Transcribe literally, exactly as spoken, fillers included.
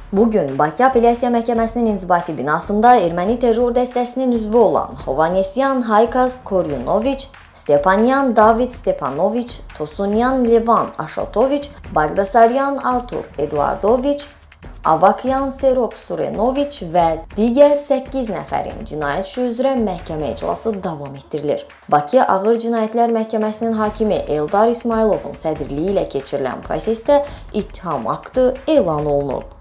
Bugün Bakı Apellyasiya Məhkəməsinin inzibati binasında erməni terror dəstəsinin üzvü olan Hovanesyan Haykas Koryunoviç, Stepanyan David Stepanoviç, Tosunyan Levan Aşotoviç, Bagdasaryan Artur Eduardoviç, Avakyan Serok Surenoviç və digər səkkiz nəfərin cinayət işi üzrə məhkəmə iclası davam etdirilir. Bakı Ağır Cinayətlər Məhkəməsinin hakimi Eldar İsmayılovun sədrliyi ilə keçirilən prosesdə ittiham aktı elan olunub.